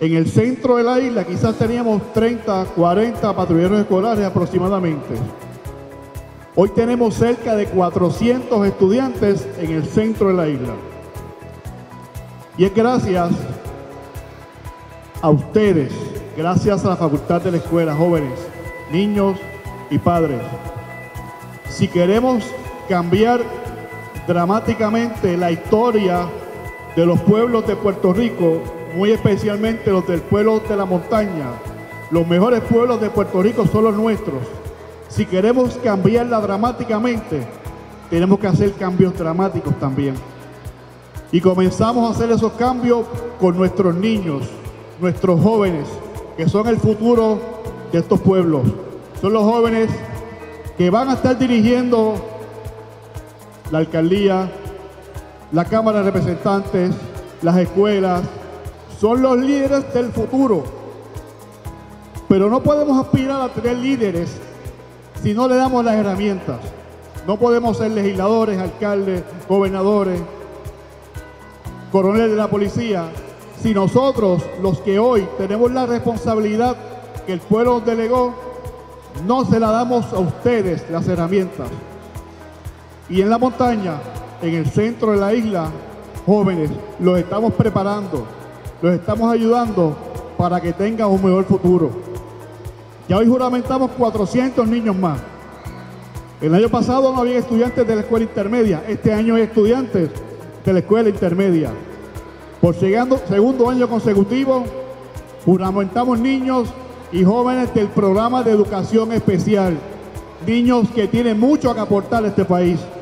En el centro de la isla quizás teníamos 30, 40 patrulleros escolares aproximadamente. Hoy tenemos cerca de 400 estudiantes en el centro de la isla. Y es gracias a ustedes, gracias a la Facultad de la Escuela, jóvenes, niños y padres. Si queremos cambiar dramáticamente la historia de los pueblos de Puerto Rico, muy especialmente los del pueblo de la montaña, los mejores pueblos de Puerto Rico son los nuestros. Si queremos cambiarla dramáticamente, tenemos que hacer cambios dramáticos también. Y comenzamos a hacer esos cambios con nuestros niños, nuestros jóvenes, que son el futuro de estos pueblos. Son los jóvenes que van a estar dirigiendo la alcaldía, la Cámara de Representantes, las escuelas. Son los líderes del futuro. Pero no podemos aspirar a tener líderes si no le damos las herramientas. No podemos ser legisladores, alcaldes, gobernadores, coronel de la policía, si nosotros, los que hoy tenemos la responsabilidad que el pueblo nos delegó, no se la damos a ustedes las herramientas. Y en la montaña, en el centro de la isla, jóvenes, los estamos preparando, los estamos ayudando para que tengan un mejor futuro. Ya hoy juramentamos 400 niños más. El año pasado no había estudiantes de la escuela intermedia, este año hay estudiantes de la escuela intermedia. Por segundo año consecutivo, juramentamos niños y jóvenes del programa de educación especial, niños que tienen mucho que aportar a este país.